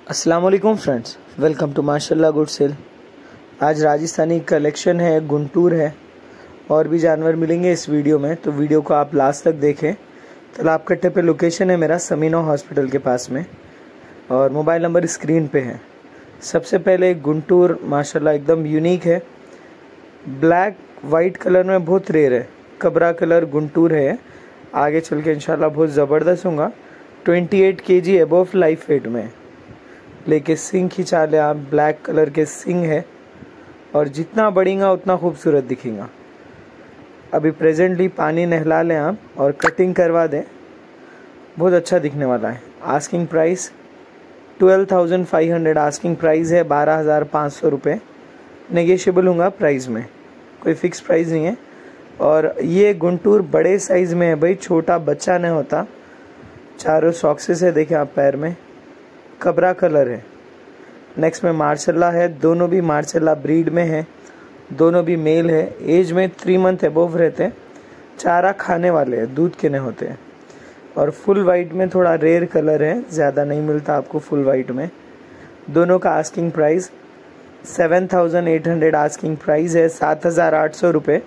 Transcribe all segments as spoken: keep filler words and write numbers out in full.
अस्सलाम वालेकुम friends, welcome to Mashallah good sale. आज राजस्थानी कलेक्शन है, गुंटूर है और भी जानवर मिलेंगे इस वीडियो में, तो वीडियो को आप लास्ट तक देखें। तालाब कट्टे पे लोकेशन है मेरा, समीना हॉस्पिटल के पास में, और मोबाइल नंबर स्क्रीन पे है। सबसे पहले गुंटूर माशाल्लाह एकदम यूनिक है, ब्लैक वाइट कलर में बहुत रेयर है, कबरा कलर गुंटूर है। आगे चल के इंशाल्लाह बहुत ज़बरदस्त होगा। अट्ठाईस केजी अबव लाइफ वेट में लेके सिंग खिंचा ले आप, ब्लैक कलर के सिंग है और जितना बढ़ेगा उतना खूबसूरत दिखेगा। अभी प्रेजेंटली पानी नहला लें आप और कटिंग करवा दें, बहुत अच्छा दिखने वाला है। Asking price twelve thousand five hundred asking price है, बारह हज़ार पाँच सौ रुपये। नेगेशियबल होगा प्राइस में, कोई फिक्स प्राइस नहीं है। और ये गुंटूर बड़े साइज़ में है भाई, छोटा बच्चा नहीं होता। चारों सॉक्सेस है, देखें आप पैर में, कबरा कलर है। नेक्स्ट में मार्शल्ला है, दोनों भी मार्शल्ला ब्रीड में है, दोनों भी मेल है। एज में थ्री मंथ अबव रहते हैं, चारा खाने वाले हैं, दूध के नहीं होते हैं। और फुल वाइट में थोड़ा रेयर कलर है, ज़्यादा नहीं मिलता आपको फुल वाइट में। दोनों का asking price seven thousand eight hundred asking price है, सात हज़ार आठ सौ रुपये।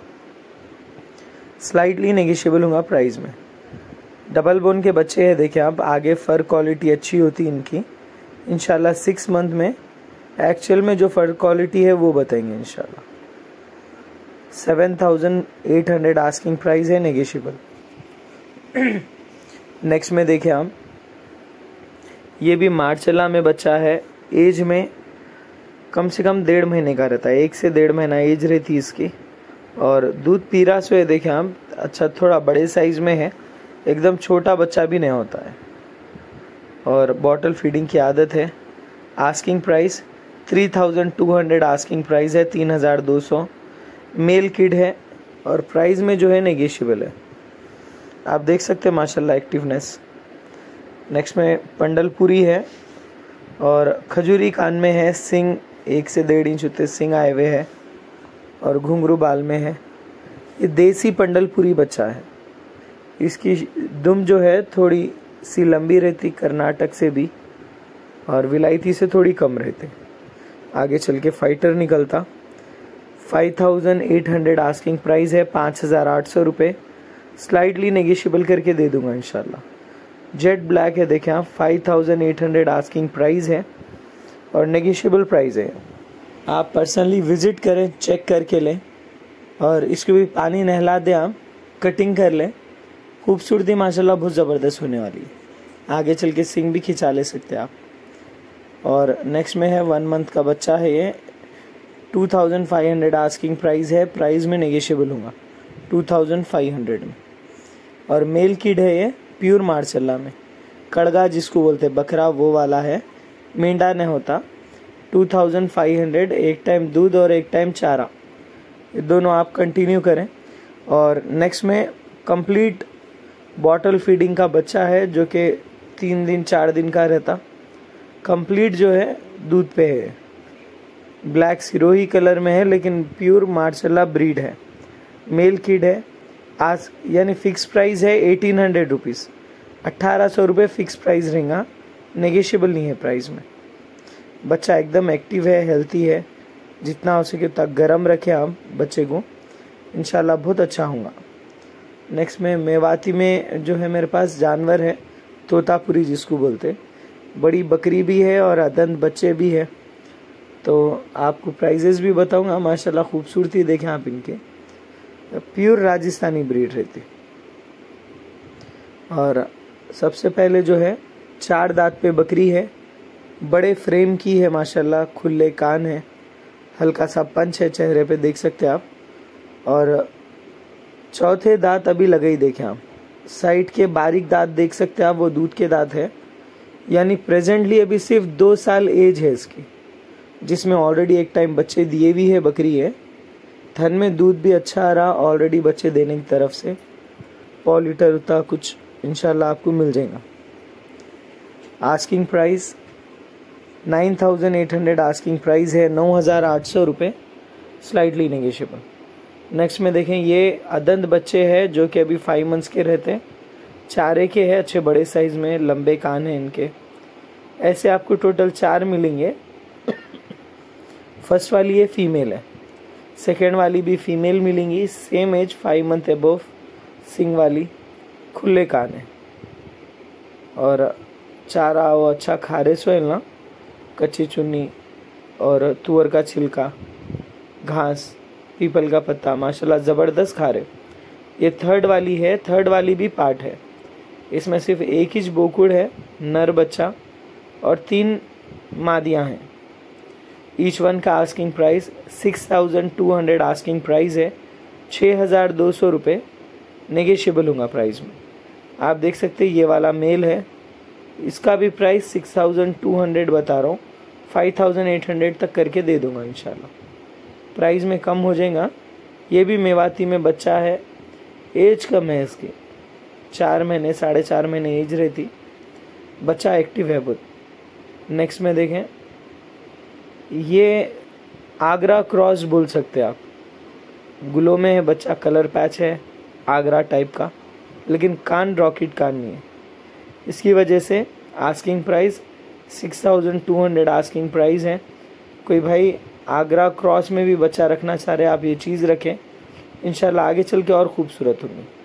स्लाइटली नेगेशियबल होगा प्राइस में। डबल बोन के बच्चे हैं, देखिए आप, आगे फर क्वालिटी अच्छी होती है इनकी। इंशाल्लाह सिक्स मंथ में एक्चुअल में जो फर क्वालिटी है वो बताएंगे इंशाल्लाह। Seven thousand eight hundred asking price है, नेगेशियबल। नेक्स्ट में देखें आप, ये भी मार्शल्ला में बच्चा है। एज में कम से कम डेढ़ महीने का रहता है, एक से डेढ़ महीना एज रहती है इसकी। और दूध पीरा सो है, देखें आप, अच्छा थोड़ा बड़े साइज में है, एकदम छोटा बच्चा भी नहीं होता है। और बॉटल फीडिंग की आदत है। Asking price three thousand two hundred asking price है, तीन हज़ार दो सौ। मेल किड है और प्राइस में जो है नेगेशियबल है। आप देख सकते हैं माशाल्लाह एक्टिवनेस। नेक्स्ट में पंडलपुरी है और खजूरी कान में है, सिंग एक से डेढ़ इंच उतने सिंग आए हुए है और घुंघरू बाल में है। ये देसी पंडलपुरी बच्चा है। इसकी दुम जो है थोड़ी सी लंबी रहती, कर्नाटक से भी, और विलायती से थोड़ी कम रहते। आगे चल के फाइटर निकलता। Five thousand eight hundred asking price है, पाँच हज़ार आठ सौ रुपये। स्लाइटली नेगेशियबल करके दे दूंगा इंशाल्लाह। जेट ब्लैक है, देखें आप, five thousand eight hundred asking price है और नेगेशियबल प्राइस है। आप पर्सनली विजिट करें, चेक करके लें और इसको भी पानी नहला दें, आप कटिंग कर लें। खूबसूरती माशाल्लाह बहुत ज़बरदस्त होने वाली है। आगे चल के सिंग भी खिंचा ले सकते हैं आप। और नेक्स्ट में है वन मंथ का बच्चा है, ये two thousand five hundred asking price है, प्राइस में नेगेशियबल होगा टू थाउजेंड फाइव हंड्रेड में। और मेल किड है ये, प्योर मार्शल्ला में, कड़गा जिसको बोलते हैं, बकरा वो वाला है, मेंढा नहीं होता। टू थाउजेंड फाइव हंड्रेड, एक टाइम दूध और एक टाइम चारा, ये दोनों आप कंटिन्यू करें। और नेक्स्ट में कंप्लीट बॉटल फीडिंग का बच्चा है, जो कि तीन दिन चार दिन का रहता, कंप्लीट जो है दूध पे है। ब्लैक सिरोही कलर में है, लेकिन प्योर मार्शल्ला ब्रीड है। मेल किड है। आज यानी फिक्स प्राइस है एटीन हंड्रेड रुपीज़, अट्ठारह सौ रुपये फिक्स प्राइस रहेगा, नेगेशियबल नहीं है प्राइस में। बच्चा एकदम एक्टिव है, हेल्थी है, जितना हो सके उतना गर्म रखें आप बच्चे को, इंशाल्लाह बहुत अच्छा होगा। नेक्स्ट में मेवाती में जो है मेरे पास जानवर है, तोतापुरी जिसको बोलते, बड़ी बकरी भी है और अदंत बच्चे भी है। तो आपको प्राइजेस भी बताऊंगा। माशाल्लाह खूबसूरती देखें आप इनके, प्योर राजस्थानी ब्रीड रहती। और सबसे पहले जो है चार दांत पे बकरी है, बड़े फ्रेम की है माशाल्लाह, खुले कान है, हल्का सा पंच है चेहरे पे, देख सकते हैं आप। और चौथे दांत अभी लगे ही, देखें आप, साइड के बारीक दांत देख सकते हैं आप, वो दूध के दांत है। यानी प्रेजेंटली अभी सिर्फ दो साल एज है इसकी, जिसमें ऑलरेडी एक टाइम बच्चे दिए भी है, बकरी है। थन में दूध भी अच्छा आ रहा ऑलरेडी बच्चे देने की तरफ से, पौ लीटर उतना कुछ इंशाल्लाह आपको मिल जाएगा। Asking price nine thousand eight hundred asking price है, नौ हज़ार आठ सौ रुपये, स्लाइटली नेगेशियबल। नेक्स्ट में देखें, ये अदंत बच्चे हैं जो कि अभी फाइव मंथ्स के रहते हैं, चारे के हैं, अच्छे बड़े साइज में, लंबे कान हैं इनके। ऐसे आपको टोटल चार मिलेंगे। फर्स्ट वाली ये फीमेल है, सेकेंड वाली भी फीमेल मिलेंगी, same age five month above, सिंग वाली, खुले कान है और चारा वो अच्छा खारे सोयल ना, कच्ची चुन्नी और तुअर का छिलका, घास, पीपल का पत्ता, माशाल्लाह ज़बरदस्त खा रहे। ये थर्ड वाली है, थर्ड वाली भी पार्ट है, इसमें सिर्फ एक ही बोकुड़ है, नर बच्चा और तीन मादियाँ हैं। ईच वन का asking price six thousand two hundred asking price है, छः हज़ार दो सौ रुपये नेगेशियबल होगा प्राइस में। आप देख सकते हैं ये वाला मेल है, इसका भी price six thousand two hundred बता रहा हूँ, फाइव थाउजेंड एट हंड्रेड तक करके दे दूँगा इंशाल्लाह, प्राइस में कम हो जाएगा। ये भी मेवाती में बच्चा है, एज कम है इसकी, चार महीने साढ़े चार महीने एज रहती, बच्चा एक्टिव है बहुत। नेक्स्ट में देखें, ये आगरा क्रॉस बोल सकते हैं आप, गुलो में है बच्चा, कलर पैच है आगरा टाइप का, लेकिन कान रॉकेट कान नहीं है, इसकी वजह से asking price six thousand two hundred asking price है। कोई भाई आगरा क्रॉस में भी बच्चा रखना चाह रहे, आप ये चीज़ रखें, इंशाल्लाह आगे चल के और खूबसूरत होंगी।